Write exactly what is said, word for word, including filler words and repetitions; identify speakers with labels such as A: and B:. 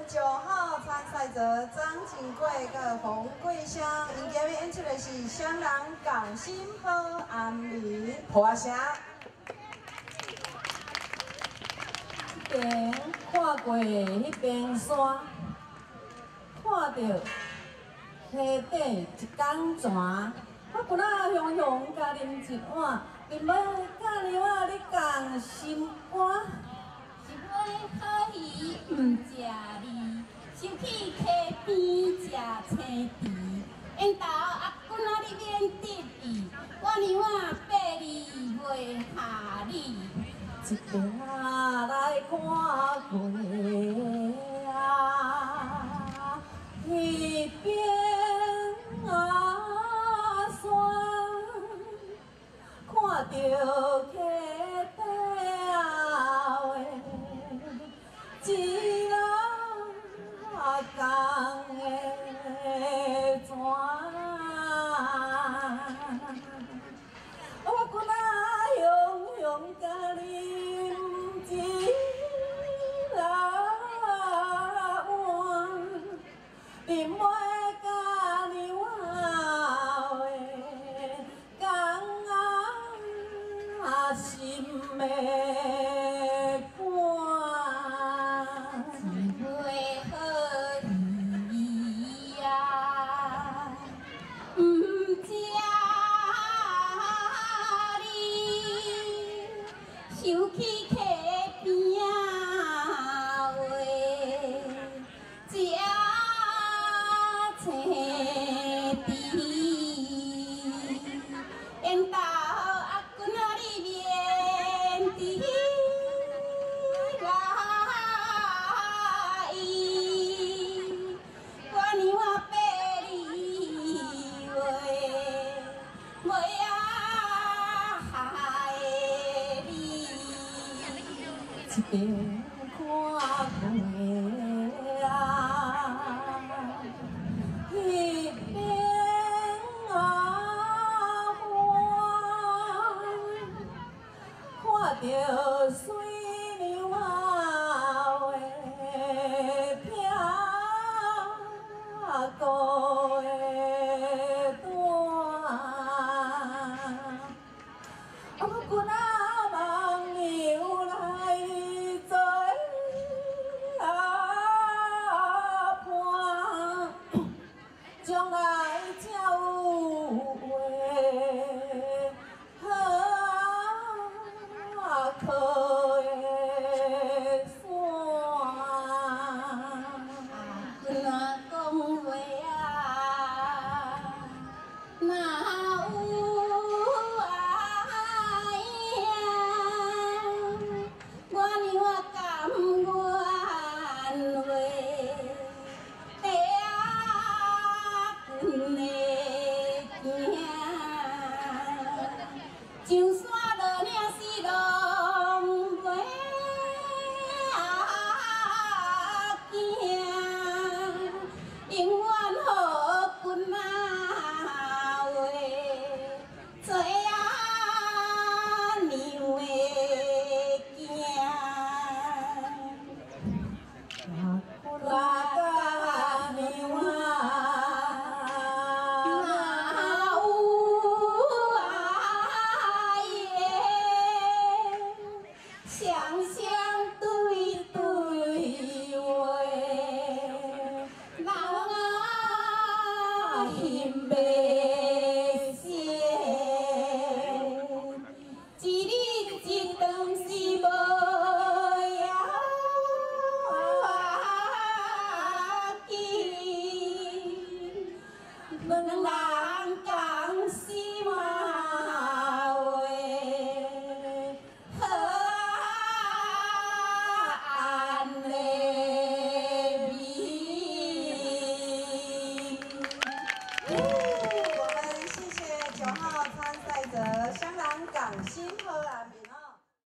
A: 九号参赛者张景贵跟洪桂香，因今日演出的是双人港新好安眠，破声。
B: 这边看过迄边山，看到溪底一江泉，我骨仔雄雄甲啉一碗，因要甲娘仔你讲心肝。
C: 一尾好鱼毋食味，想去溪边食青池。缘投阿君仔你免得意，我娘仔八字袂下你。
B: 一边来看过啊，一边啊山，看着溪底啊喂。 一人共的泉，我骨仔雄雄甲啉一碗，啉袂甲娘仔话，讲啊心的肝。
C: 想去溪边啊喂，食青池，缘投阿君仔你免得来意，我娘仔八字话，袂啊害你。
B: 一边看过啊，一边啊看，看着水娘仔话听歌的单，啊我骨仔梦娘来。 将来才有话好靠的山。
C: 阮若讲话啊，哪有啊影？我娘啊甘愿话。 上山落岭是拢袂惊，永远好君仔话，做啊娘的囝。我甲娘啊。 两人共西嘛。